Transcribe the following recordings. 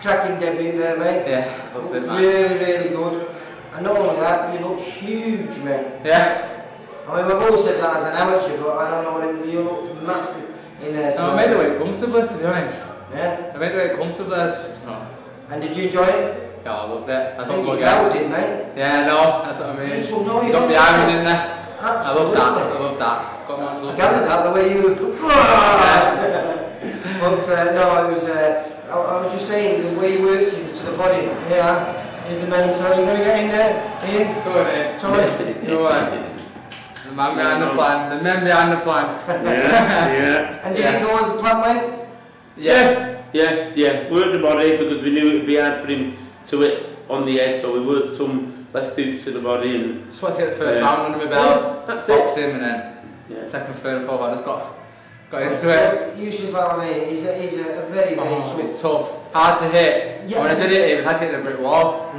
cracking debut there, mate. Yeah, loved it, man. Really, really good. And not only that, you look huge, mate. Yeah. I mean, we've always said that as an amateur, but I don't know what it, you look massive in there. No, I made the weight comfortably, to be honest. Yeah? I made the weight comfortably. No. And did you enjoy it? Yeah, I loved it. I think thought you crowd did, mate. Yeah, no, that's what I mean. It's so noisy. You got behind me, didn't they? Absolutely. I love that. Got my I gathered that, the way you... But no, it was... I was just saying, the way you worked into the body. Yeah. Here's the men, so you're going to get in there? Ian? Go on, Ian. Sorry. Go on. The man behind the plan. The men behind the plan. Yeah. And did it go as the plan went? Yeah. Worked the body because we knew it would be hard for him to hit on the head, so we worked some left hoops to the body and... Just wanted to get the first round under my belt, that's box it. him, and then second, third and fourth, I just got into it. Yusuf Al-Amin, he's a very, very tough. It's tough. Hard to hit. Yeah. When I did it was like hitting a brick wall.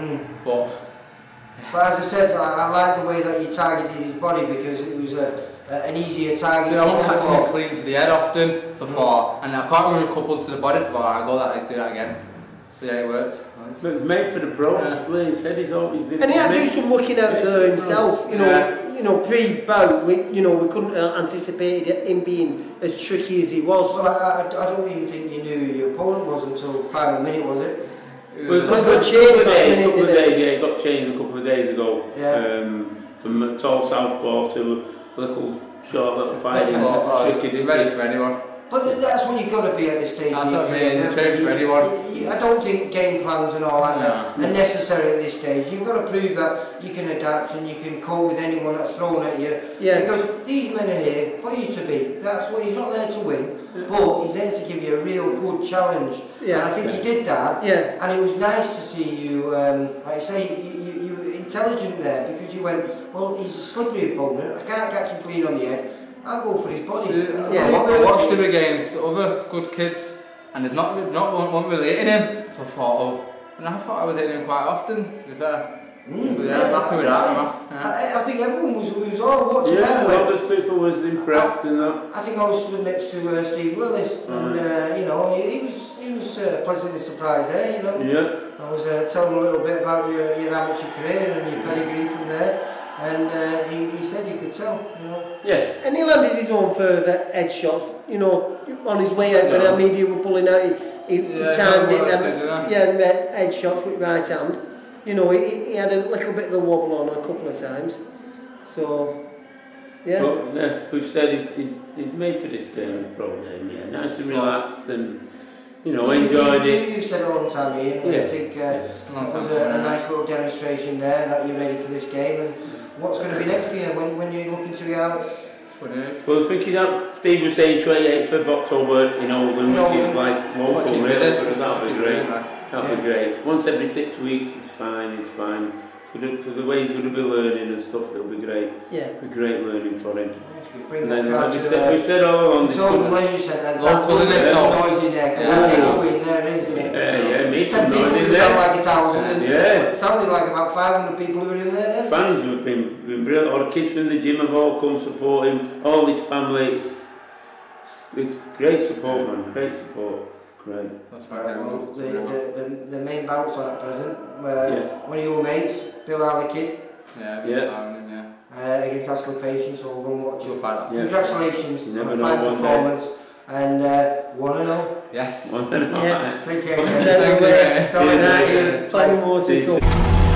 But as I said, I like the way that you targeted his body because it was an easier target. I won't catch him clean to the head often, so far, and I can't really couple to the body, so I go that, do that again. So yeah, it works. But it's made for the pros. Yeah. He said he's always been. And he had to do some working out there himself. You know, pre-bout, we couldn't anticipate him being as tricky as he was. Well, I don't even think you knew who your opponent was until final minute, was it? Well, a couple of days, yeah, it got changed a couple of days ago. Yeah. From a tall southpaw to a little short little fighting. Tricky, ready for anyone. But that's what you've got to be at this stage. That's what I mean, train for anyone. I don't think game plans and all that are necessary at this stage. You've got to prove that you can adapt and you can cope with anyone that's thrown at you. Yeah. Because these men are here for you to beat. That's what he's not there to win, but he's there to give you a real good challenge. Yeah. And I think he did that. Yeah. And it was nice to see you, like I say, you were intelligent there because you went, well, he's a slippery opponent. I can't catch him clean on the head. I'll go for his body. I watched him against other good kids, and there's not one really hitting him. So I thought, and I thought I was hitting him quite often, to be fair. But yeah, happy with that. I think everyone was all watching that. Yeah, a lot of people was impressed in that. I think I was stood next to Steve Lillis, and you know, he was pleasantly surprised there. You know. Yeah. I was telling him a little bit about your amateur career and your pedigree from there. And he said you could tell, you know. Yeah. And he landed his own further head shots, you know, on his way out when our media were pulling out, he timed it, and head shots with right hand. You know, he had a little bit of a wobble on a couple of times. So, yeah. But, yeah, we've said he's made for this game, pro game, yeah. Nice and relaxed and, you know, enjoyed it. You've said a long time, Ian. I think it was a nice little demonstration there that you're ready for this game. And what's going to be next for you when you're looking to get out? Well, I think he's out, Steve was saying 28th of October in Oldham, which is like local really, but that'll be great. That'll be great. Once every 6 weeks, it's fine. For the way he's going to be learning and stuff, it'll be great. Yeah. It'll be great learning for him. Bring and then, like we said all along, it's all leisure centre. Local, isn't it? Noise in there. In there, isn't it? Yeah, meet some 10 people noise in sound there. like 1,000. Yeah. It sounded like about 500 people who were in there. Fans have been brilliant. All the kids from the gym have all come support him. All his family. It's great support, man. Great support. Great. That's right. Well, the main bounce on at present, one of your mates, Bill Harley against Ashley Patience, so we'll go and watch it. Congratulations on a fine performance. And 1-0. Yes. 1-0. Yeah. Take care. Plenty more to come.